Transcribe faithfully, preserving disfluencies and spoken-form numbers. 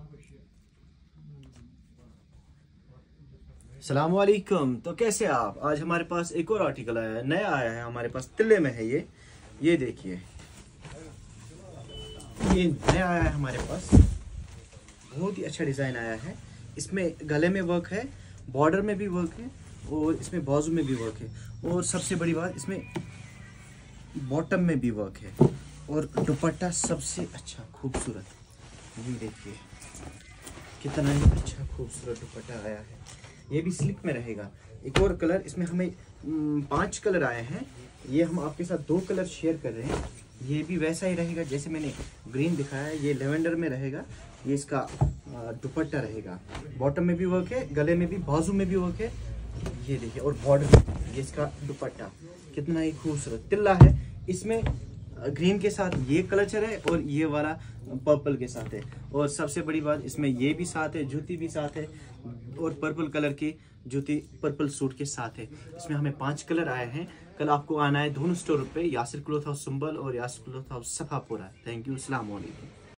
अस्सलामुअलैकुम। तो कैसे आप? आज हमारे पास एक और आर्टिकल आया है, नया आया है हमारे पास, तिल्ले में है ये ये देखिए, ये नया आया है हमारे पास। बहुत ही अच्छा डिज़ाइन आया है। इसमें गले में वर्क है, बॉर्डर में भी वर्क है और इसमें बाजू में भी वर्क है, और सबसे बड़ी बात इसमें बॉटम में भी वर्क है, और दुपट्टा सबसे अच्छा खूबसूरत। ये देखिए कितना ही अच्छा खूबसूरत दुपट्टा आया है। ये भी स्लिक में रहेगा। एक और कलर, इसमें हमें पांच कलर आए हैं, ये हम आपके साथ दो कलर शेयर कर रहे हैं। ये भी वैसा ही रहेगा जैसे मैंने ग्रीन दिखाया है, ये लेवेंडर में रहेगा। ये इसका दुपट्टा रहेगा, बॉटम में भी वर्क है, गले में भी, बाजू में भी वर्क है। ये देखिए, और बॉर्डर में ये इसका दुपट्टा कितना ही खूबसूरत तिल्ला है। इसमें ग्रीन के साथ ये कलचर है और ये वाला पर्पल के साथ है, और सबसे बड़ी बात इसमें ये भी साथ है, जूती भी साथ है, और पर्पल कलर की जूती पर्पल सूट के साथ है। इसमें हमें पांच कलर आए हैं। कल आपको आना है दोनों स्टोर पे, यासिर क्लॉथ हाउस संबल और Yasir cloth house Safapura. Thank you, अस्सलाम वालेकुम।